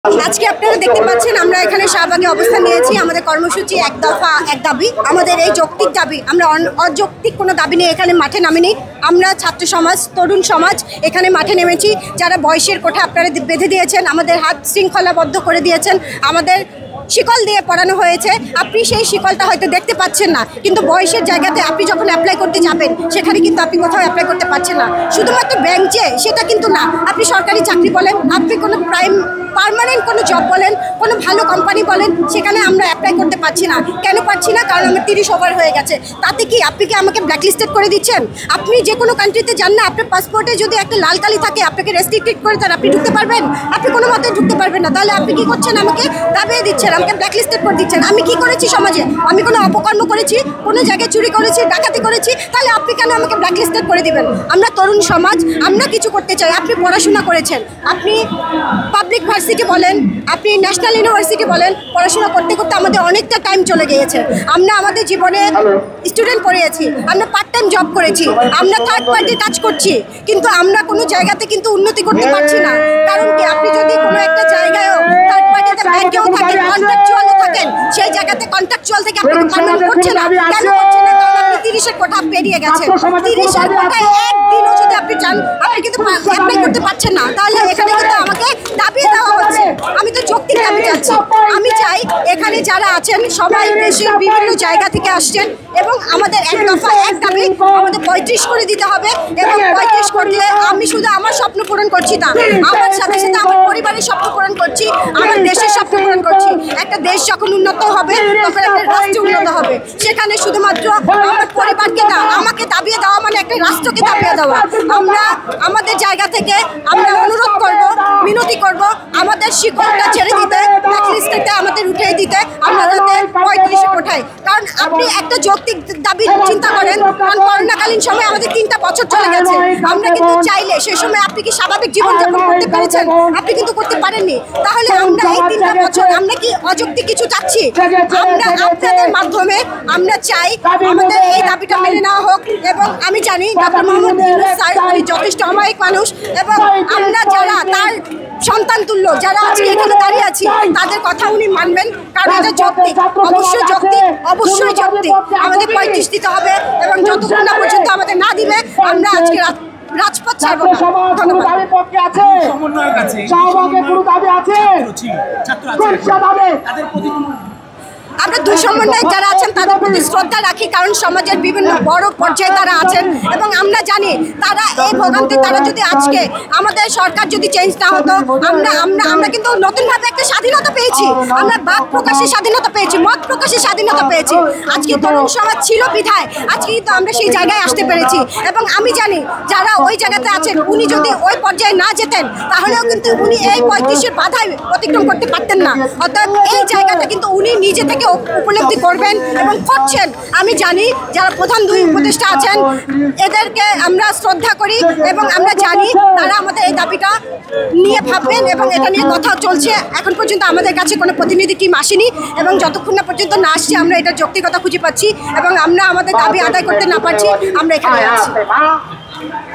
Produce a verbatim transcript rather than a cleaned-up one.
আজকে আপনারা দেখতে পাচ্ছেন আমরা এখানে শাহবাগে অবস্থান নিয়েছি। আমাদের কর্মসূচি এক দফা এক দাবি। আমাদের এই যৌক্তিক দাবি, আমরা অযৌক্তিক কোনো দাবি নিয়ে এখানে মাঠে নামিনি। আমরা ছাত্র সমাজ, তরুণ সমাজ এখানে মাঠে নেমেছি। যারা বয়সের কোঠা আপনারা বেঁধে দিয়েছেন, আমাদের হাত শৃঙ্খলাবদ্ধ করে দিয়েছেন, আমাদের শিকল দিয়ে পড়ানো হয়েছে। আপনি সেই শিকলটা হয়তো দেখতে পাচ্ছেন না, কিন্তু বয়সের জায়গাতে আপনি যখন অ্যাপ্লাই করতে যাবেন সেখানে কিন্তু আপনি কোথাও অ্যাপ্লাই করতে পারছেন না। শুধুমাত্র ব্যাংকে সেটা কিন্তু না, আপনি সরকারি চাকরি বলেন, আপনি কোনো প্রাইম পার্মানেন্ট কোনো জব বলেন, কোনো ভালো কোম্পানি বলেন, সেখানে আমরা অ্যাপ্লাই করতে পারছি না। কেন পারছি না? কারণ আমার তিরিশ ওভার হয়ে গেছে। তাতে কি আপনি কি আমাকে ব্ল্যাকলিস্টেড করে দিচ্ছেন? আপনি যে কোনো কান্ট্রিতে যান না, আপনার পাসপোর্টে যদি একটা লাল কালি থাকে, আপনাকে রেস্ট্রিক্টেড করে দেন, আপনি ঢুকতে পারবেন? আপনি কোনো মতে ঢুকতে পারবেন না। তাহলে আপনি কি করছেন? আমাকে দাবিয়ে দিচ্ছেন, আমাকে ব্ল্যাকলিস্টেড করে দিচ্ছেন। আমি কি করেছি সমাজে? আমি কোনো অপকর্ম করেছি, কোনো জায়গায় চুরি করেছি, ডাকাতি করেছি? তাহলে আপনি কেন আমাকে ব্ল্যাকলিস্টেড করে দিবেন? আমরা তরুণ সমাজ, আমরা কিছু করতে চাই। আপনি পড়াশোনা করেছেন, আপনি পাবলিক ভার্সিটি বলেন, আপনি ন্যাশনাল ইউনিভার্সিটি বলেন, পড়াশোনা করতে করতে আমাদের অনেকটা টাইম চলে গিয়েছে। আমরা আমাদের জীবনে স্টুডেন্ট পড়িয়েছি, আমরা পার্ট টাইম জব করেছি, আমরা থার্ড পার্টির কাজ করছি, কিন্তু আমরা কোনো জায়গাতে কিন্তু উন্নতি করতে পারছি না। কারণ কি? আপনি যদি কোনো একটা জায়গায়ও থার্ড পার্টিতে ব্যাংকেও থাকেন, কন্ট্রাকচুয়ালও থাকেন, সেই জায়গাতে কন্ট্রাকচুয়াল থেকে আপনি পারমানেন্ট করছে না। কেন করছে না? কারণ আপনি তিরিশের কোঠা পেরিয়ে গেছেন। তিরিশের কোঠায় একদিনও যদি আপনি চান, আপনি কিন্তু অ্যাপ্লাই করতে পারছেন না। তাহলে এখানে কিন্তু আমাকে দাবিয়ে দেওয়া হচ্ছে। আমি তো যৌক্তিক দাবি চাচ্ছি। আমি চাই এখানে যারা আছেন সবাই দেশের বিভিন্ন জায়গা থেকে আসছেন, এবং আমাদের এক দফা এক দাবি আমাদের পঁয়ত্রিশ করে দিতে হবে। এবং পঁয়ত্রিশ করলে আমি শুধু আমার স্বপ্ন পূরণ করছি না, আমার সাথে সাথে আমার পরিবারের স্বপ্ন পূরণ করছি, আমার দেশের স্বপ্ন পূরণ করছি। একটা দেশ যখন উন্নত হবে, তখন একটা রাষ্ট্র উন্নত হবে। সেখানে শুধুমাত্র আমার পরিবারকে না, আমাকে দাবিয়ে দেওয়া মানে একটা রাষ্ট্রকে দাবিয়ে দেওয়া। আমরা আমাদের জায়গা থেকে আমরা অনুরোধ করব, মিনতি করব, আমাদের শিকলটা ছেড়ে দিতে, ব্ল্যাকলিস্টে আমাদের উঠিয়ে দিতে, আমরা যাতে পঁয়ত্রিশে কোঠায়। কারণ আপনি একটা যৌক্তিক দাবি চিন্তা করেন, কারণ করোনাকালীন সময় আমাদের তিনটা বছর চলে গেছে। আমরা কিন্তু চাইলে সেই সময় আপনি কি স্বাভাবিক জীবনযাপন করতে পেরেছেন? আপনি কিন্তু করতে পারেননি। তাহলে আমরা এই তিনটা বছর আমরা কি অযৌক্তিক কিছু চাচ্ছি? আমরা আপনাদের মাধ্যমে আমরা চাই আমাদের এই দাবিটা মেনে নেওয়া হোক। এবং আমি জানি ডক্টর মোহাম্মদ ইউনূস স্যার উনি যথেষ্ট অমায়িক মানুষ, এবং আমরা যারা তার সন্তান তুল্য যারা আজকে এখানে দাঁড়িয়ে আছি, তাদের কথা উনি মানবেন। কারণ এটা যৌক্তিক, অবশ্যই যৌক্তিক, অবশ্যই যৌক্তিক। আমাদের পঁয়ত্রিশ দিতে হবে, এবং যতক্ষণ না পর্যন্ত আমাদের না দিবে আমরা আজকে রাজপথ ছাড়বো না। ধন্যবাদ। আমরা দুই সমন্বয় যারা আছেন তাদের প্রতি শ্রদ্ধা রাখি, কারণ সমাজের বিভিন্ন বড় পর্যায়ে তারা আছেন, এবং আমরা জানি তারা এই ভোগান্তি, তারা যদি আজকে আমাদের সরকার যদি চেঞ্জ না হতো, আমরা আমরা আমরা কিন্তু নতুনভাবে একটা স্বাধীনতা পেয়েছি। আমরা বাক প্রকাশের স্বাধীনতা পেয়েছি, মত প্রকাশের স্বাধীনতা পেয়েছি। আজকে তরুণ সমাজ ছিল বিধায় আজকে কিন্তু আমরা সেই জায়গায় আসতে পেরেছি। এবং আমি জানি যারা ওই জায়গাতে আছেন, উনি যদি ওই পর্যায়ে না যেতেন, তাহলেও কিন্তু উনি এই পঁয়ত্রিশের বাধায় অতিক্রম করতে পারতেন না। অর্থাৎ এই জায়গাটা কিন্তু উনি নিজে থেকে উপলব্ধি করবেন এবং করছেন। আমি জানি যারা প্রধান দুই উপদেষ্টা আছেন, এদেরকে আমরা শ্রদ্ধা করি, এবং আমরা জানি তারা আমাদের এই দাবিটা নিয়ে ভাববেন, এবং এটা নিয়ে কথা চলছে। এখন পর্যন্ত আমাদের কাছে কোনো প্রতিনিধি টিম আসেনি, এবং যতক্ষণ না পর্যন্ত না আসছে আমরা এটার যৌক্তিকতা খুঁজে পাচ্ছি, এবং আমরা আমাদের দাবি আদায় করতে না পারছি, আমরা এখানে আছি।